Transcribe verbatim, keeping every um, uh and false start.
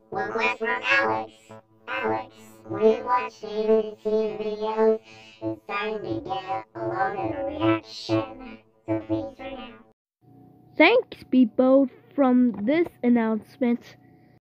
One question from Alex. Alex, we watch David T V videos. It's time to get a longer reaction. So please right now. Thanks, people, from this announcement.